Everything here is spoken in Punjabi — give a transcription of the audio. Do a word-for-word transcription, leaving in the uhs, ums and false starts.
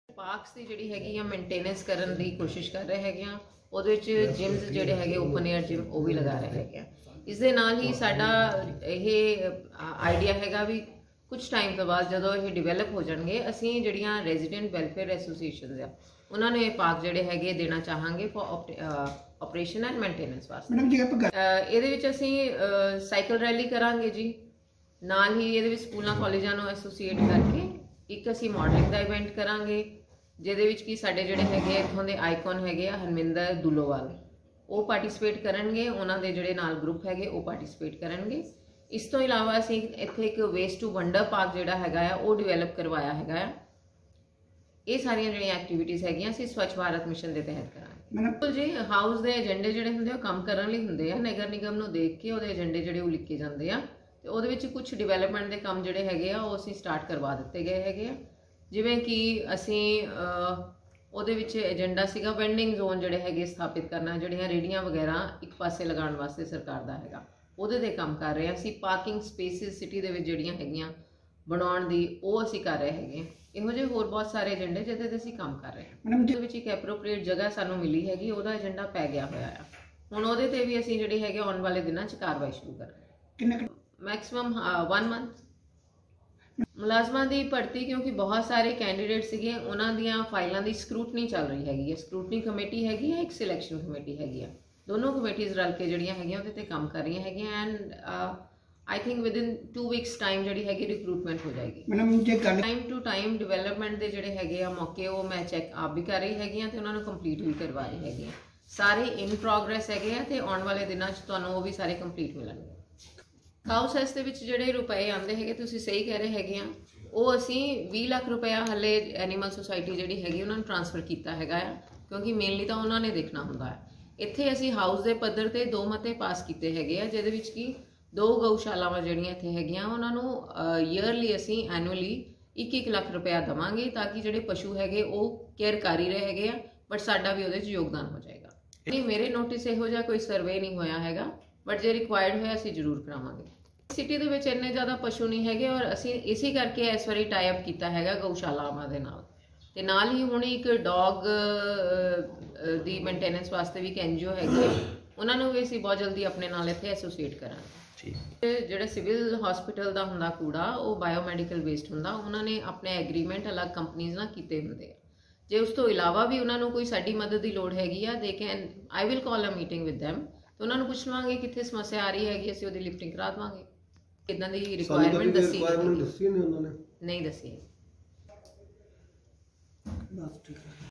ਪਾਰਕਸ ਦੀ ਜਿਹੜੀ ਹੈਗੀ ਆ ਮੇਨਟੇਨੈਂਸ ਕਰਨ ਦੀ ਕੋਸ਼ਿਸ਼ ਕਰ ਰਹੇ ਹੈਗੇ ਆ। ਉਹਦੇ ਵਿੱਚ ਜਿਮਸ ਜਿਹੜੇ ਹੈਗੇ ਓਪਨ ਏਅਰ ਜਿਮ ਉਹ ਵੀ ਲਗਾ ਰਹੇ ਹੈਗੇ ਆ। ਇਸ ਦੇ ਨਾਲ ਹੀ ਸਾਡਾ ਇਹ ਆਈਡੀਆ ਹੈਗਾ ਵੀ ਕੁਝ ਟਾਈਮ ਤੋਂ ਬਾਅਦ ਜਦੋਂ ਇਹ ਡਿਵੈਲਪ ਹੋ ਜਾਣਗੇ ਅਸੀਂ ਜਿਹੜੀਆਂ ਰੈਜ਼ੀਡੈਂਟ ਵੈਲਫੇਅਰ ਐਸੋਸੀਏਸ਼ਨਸ ਆ ਉਹਨਾਂ ਨੂੰ ਇਹ ਪਾਰਕ ਜਿਹੜੇ ਹੈਗੇ ਦੇਣਾ ਚਾਹਾਂਗੇ ਫॉर ਆਪਰੇਸ਼ਨ ਐਂਡ ਮੇਨਟੇਨੈਂਸ ਵਾਸਤੇ। ਮੈਡਮ ਜੀ ਆਪਾਂ ਇਹਦੇ ਵਿੱਚ ਅਸੀਂ ਸਾਈਕਲ ਰੈਲੀ ਕਰਾਂਗੇ ਜੀ, ਨਾਲ ਹੀ ਇਹਦੇ ਵਿੱਚ ਸਕੂਲਾਂ ਕਾਲਜਾਂ ਨੂੰ ਐਸੋਸੀਏਟ ਕਰਕੇ ਇੱਕ ਅਸੀਂ ਮਾਡਲਿੰਗ ਦਾ ਇਵੈਂਟ ਕਰਾਂਗੇ ਜਿਹਦੇ ਵਿੱਚ ਕਿ ਸਾਡੇ ਜਿਹੜੇ ਹੈਗੇ ਇੱਥੋਂ ਦੇ ਆਈਕਨ ਹੈਗੇ ਆ ਹਰਮਿੰਦਰ ਦੁੱਲੋਵਾਲ ਉਹ ਪਾਰਟਿਸਿਪੇਟ ਕਰਨਗੇ, ਉਹਨਾਂ ਦੇ ਜਿਹੜੇ ਨਾਲ ਗਰੁੱਪ ਹੈਗੇ ਉਹ ਪਾਰਟਿਸਿਪੇਟ ਕਰਨਗੇ। ਇਸ ਤੋਂ ਇਲਾਵਾ ਅਸੀਂ ਇੱਥੇ ਇੱਕ ਵੇਸਟ ਟੂ ਵੰਡਰ ਪਾਰਕ ਜਿਹੜਾ ਹੈਗਾ ਆ ਉਹ ਡਿਵੈਲਪ ਕਰਵਾਇਆ ਹੈਗਾ ਆ। ਇਹ ਸਾਰੀਆਂ ਜਿਹੜੀਆਂ ਐਕਟੀਵਿਟੀਜ਼ ਹੈਗੀਆਂ ਅਸੀਂ ਸਵੱਛ ਭਾਰਤ ਮਿਸ਼ਨ ਦੇ ਤਹਿਤ ਕਰਾਂਗੇ। ਬਿਲਕੁਲ ਜੀ, ਹਾਊਸ ਦੇ ਏਜੰਡੇ ਜਿਹੜੇ ਹੁੰਦੇ ਉਹ ਕੰਮ ਕਰਨ ਲਈ ਹੁੰਦੇ ਆ। ਨਗਰ ਨਿਗਮ ਨੂੰ ਦੇਖ ਕੇ ਉਹਦੇ ਏਜੰਡੇ ਜਿਹੜੇ ਉਹ ਲਿਖੇ ਜਾਂਦੇ ਆ ਤੇ ਉਹਦੇ ਵਿੱਚ ਕੁਝ ਡਿਵੈਲਪਮੈਂਟ ਦੇ ਕੰਮ ਜਿਹੜੇ ਹੈਗੇ ਆ ਉਹ ਅਸੀਂ ਸਟਾਰਟ ਕਰਵਾ ਦਿੱਤੇ ਗਏ ਹੈਗੇ ਆ। ਜਿਵੇਂ ਕਿ ਅਸੀਂ ਉਹਦੇ ਵਿੱਚ ਏਜੰਡਾ ਸੀਗਾ ਵੈਂਡਿੰਗ ਜ਼ੋਨ ਜਿਹੜੇ ਹੈਗੇ ਸਥਾਪਿਤ ਕਰਨਾ, ਜਿਹੜੀਆਂ ਰੇਹੜੀਆਂ ਵਗੈਰਾ ਇੱਕ ਪਾਸੇ ਲਗਾਉਣ ਵਾਸਤੇ ਸਰਕਾਰ ਦਾ ਹੈਗਾ ਉਹਦੇ ਤੇ ਕੰਮ ਕਰ ਰਹੇ ਹਾਂ ਅਸੀਂ। ਪਾਰਕਿੰਗ ਸਪੇਸਿਸ ਸਿਟੀ ਦੇ ਵਿੱਚ ਜਿਹੜੀਆਂ ਹੈਗੀਆਂ ਬਣਾਉਣ ਦੀ ਉਹ ਅਸੀਂ ਕਰ ਰਹੇ ਹੈਗੇ। ਇਹੋ ਜਿਹੇ ਹੋਰ ਬਹੁਤ ਸਾਰੇ ਏਜੰਡੇ ਜਿਹਦੇ ਤੇ ਅਸੀਂ ਕੰਮ ਕਰ ਰਹੇ ਹਾਂ। ਉਹਦੇ ਵਿੱਚ ਇੱਕ ਐਪਰੋਪ੍ਰੀਏਟ ਜਗ੍ਹਾ ਸਾਨੂੰ ਮਿਲੀ ਹੈਗੀ, ਉਹਦਾ ਏਜੰਡਾ ਪੈ ਗਿਆ ਹੋਇਆ ਆ। ਹੁਣ ਉਹਦੇ ਤੇ ਵੀ ਅਸੀਂ ਜਿਹੜੇ ਹੈਗੇ ਆਉਣ ਵਾਲੇ ਦਿਨਾਂ 'ਚ ਕਾਰਵਾਈ ਸ਼ੁਰੂ ਕਰਾਂਗੇ। Maximum one month. ਮੁਲਾਜ਼ਮਾਂ ਦੀ ਭਰਤੀ ਕਿਉਂਕਿ ਬਹੁਤ ਸਾਰੇ ਕੈਂਡੀਡੇਟ ਸੀਗੇ, ਉਹਨਾਂ ਦੀਆਂ ਫਾਈਲਾਂ ਦੀ ਸਕਰੂਟਨੀ ਚੱਲ ਰਹੀ ਹੈਗੀ ਹੈ। ਸਕਰੂਟਨੀ ਕਮੇਟੀ ਹੈਗੀ ਹੈ, ਇੱਕ ਸਿਲੈਕਸ਼ਨ ਕਮੇਟੀ ਹੈਗੀ ਆ। ਦੋਨੋਂ ਕਮੇਟੀਜ਼ ਰਲ ਕੇ ਜਿਹੜੀਆਂ ਹੈਗੀਆਂ ਉਹਦੇ ਤੇ ਕੰਮ ਕਰ ਰਹੀਆਂ ਹੈਗੀਆਂ and I think within two weeks time ਜਿਹੜੀ ਹੈਗੀ ਰਿਕਰੂਟਮੈਂਟ ਹੋ ਜਾਏਗੀ। ਮੈਡਮ ਜੇ ਗੱਲ ਟਾਈਮ ਟੂ ਟਾਈਮ ਡਿਵੈਲਪਮੈਂਟ ਦੇ ਜਿਹੜੇ ਹੈਗੇ ਆ ਮੌਕੇ ਉਹ ਮੈਂ ਚੈੱਕ ਆਪ ਵੀ ਕਰ ਰਹੀ ਹੈਗੀ ਆ ਤੇ ਉਹਨਾਂ ਨੂੰ ਕੰਪਲੀਟ ਵੀ ਕਰਵਾ ਰਹੀ ਹੈਗੀ ਆ। ਸਾਰੇ ਇਨ ਪ੍ਰੋਗਰੈਸ ਹੈਗੇ ਆ ਤੇ ਆਉਣ ਵਾਲੇ ਦਿਨਾਂ 'ਚ ਤੁਹਾਨੂੰ ਉਹ ਵੀ ਸਾਰੇ ਕੰਪਲੀਟ ਮਿਲਣਗੇ। ਹਾਊਸ ਹੈਸ ਦੇ ਵਿੱਚ ਜਿਹੜੇ ਰੁਪਏ ਆਉਂਦੇ ਹੈਗੇ ਤੁਸੀਂ ਸਹੀ ਕਹਿ ਰਹੇ ਹੈਗੇ ਆ, ਉਹ ਅਸੀਂ ਵੀਹ ਲੱਖ ਰੁਪਇਆ ਹਲੇ ਐਨੀਮਲ ਸੁਸਾਇਟੀ ਜਿਹੜੀ ਹੈਗੀ ਉਹਨਾਂ ਨੂੰ ਟ੍ਰਾਂਸਫਰ ਕੀਤਾ ਹੈਗਾ ਆ ਕਿਉਂਕਿ ਮੇਨਲੀ ਤਾਂ ਉਹਨਾਂ ਨੇ ਦੇਖਣਾ ਹੁੰਦਾ ਹੈ। ਇੱਥੇ ਅਸੀਂ ਹਾਊਸ ਦੇ ਪੱਧਰ ਤੇ ਦੋ ਮਤੇ ਪਾਸ ਕੀਤੇ ਹੈਗੇ ਆ ਜਿਹਦੇ ਵਿੱਚ ਕਿ ਦੋ ਗਊਸ਼ਾਲਾਵਾਂ ਜਿਹੜੀਆਂ ਇੱਥੇ ਹੈਗੀਆਂ ਉਹਨਾਂ ਨੂੰ ਈਅਰਲੀ ਅਸੀਂ ਐਨੂਅਲੀ ਇੱਕ ਇੱਕ ਲੱਖ ਰੁਪਇਆ ਦੇਵਾਂਗੇ ਤਾਂ ਕਿ ਜਿਹੜੇ ਪਸ਼ੂ ਹੈਗੇ ਉਹ ਕੇਅਰ ਕਰ ਹੀ ਰਹੇ ਹੈਗੇ ਆ ਬਟ ਸਾਡਾ ਵੀ ਉਹਦੇ 'ਚ ਯੋਗਦਾਨ ਹੋ ਜਾਏਗਾ। ਨਹੀਂ, ਮੇਰੇ ਨੋਟਿਸ ਇਹੋ ਜਿਹਾ ਕੋਈ ਸਰਵੇ ਨਹੀਂ ਹੋਇਆ ਹੈਗਾ ਬਟ ਜੇ ਰਿਕੁਆਇਰਡ ਹੋਇਆ ਅਸੀਂ ਜ਼ਰੂਰ ਕਰਾਵਾਂਗੇ। ਸਿਟੀ ਦੇ ਵਿੱਚ ਇੰਨੇ ਜ਼ਿਆਦਾ ਪਸ਼ੂ ਨਹੀਂ ਹੈਗੇ ਔਰ ਅਸੀਂ ਇਸੇ ਕਰਕੇ ਇਸ ਵਾਰੀ ਟਾਈ ਅਪ ਕੀਤਾ ਹੈਗਾ ਗਊਸ਼ਾਲਾਵਾਂ ਦੇ ਨਾਲ ਤੇ ਨਾਲ ਹੀ ਹੁਣ ਇੱਕ ਡੌਗ ਦੀ ਮੇਨਟੇਨੈਂਸ ਵਾਸਤੇ ਵੀ ਇੱਕ ਐਨ ਜੀ ਓ ਹੈਗੀ ਹੈ, ਉਹਨਾਂ ਨੂੰ ਵੀ ਅਸੀਂ ਬਹੁਤ ਜਲਦੀ ਆਪਣੇ ਨਾਲ ਇੱਥੇ ਐਸੋਸੀਏਟ ਕਰਾਂਗੇ। ਤੇ ਜਿਹੜਾ ਸਿਵਲ ਹਸਪੀਟਲ ਦਾ ਹੁੰਦਾ ਕੂੜਾ ਉਹ ਬਾਇਓਮੈਡੀਕਲ ਵੇਸਟ ਹੁੰਦਾ, ਉਹਨਾਂ ਨੇ ਆਪਣੇ ਐਗਰੀਮੈਂਟ ਅਲੱਗ ਕੰਪਨੀਜ਼ ਨਾਲ ਕੀਤੇ ਹੁੰਦੇ ਆ। ਜੇ ਉਸ ਤੋਂ ਇਲਾਵਾ ਵੀ ਉਹਨਾਂ ਨੂੰ ਕੋਈ ਸਾਡੀ ਮਦਦ ਦੀ ਲੋੜ ਹੈਗੀ ਆ ਦੇ can I will call a meeting with them ਤੇ ਉਹਨਾਂ ਨੂੰ ਪੁੱਛ ਲਵਾਂਗੇ ਕਿੱਥੇ ਸਮੱਸਿਆ ਆ ਰਹੀ ਹੈਗੀ, ਅਸੀਂ ਉਹਦੀ ਲਿਫਟਿੰਗ ਕਰਾ ਦੇਵਾਂਗੇ। ਇਦਾਂ ਦੀ ਰਿਕੁਆਇਰਮੈਂਟ ਦੱਸੀ ਨਹੀਂ ਦੱਸੀ।